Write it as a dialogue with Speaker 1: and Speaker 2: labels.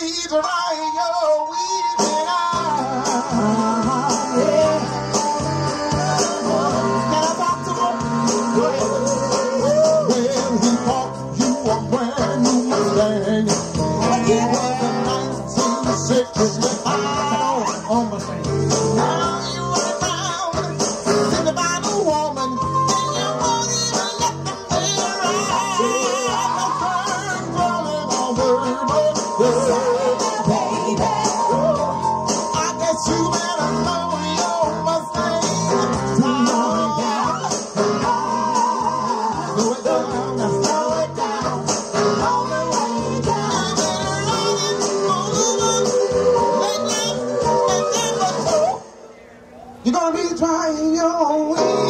Speaker 1: be drying your weeping eyes. Yeah. Can I talk to him? Go ahead. Well, he bought you a brand new Mustang. It was a 1960 on Mustang. Now you run around sitting by the woman, and you won't even let them pay her right. The turn rolling over, baby. I guess you better know your Mustang. Slow it down, slow it down, all the way down. You're gonna be trying your way.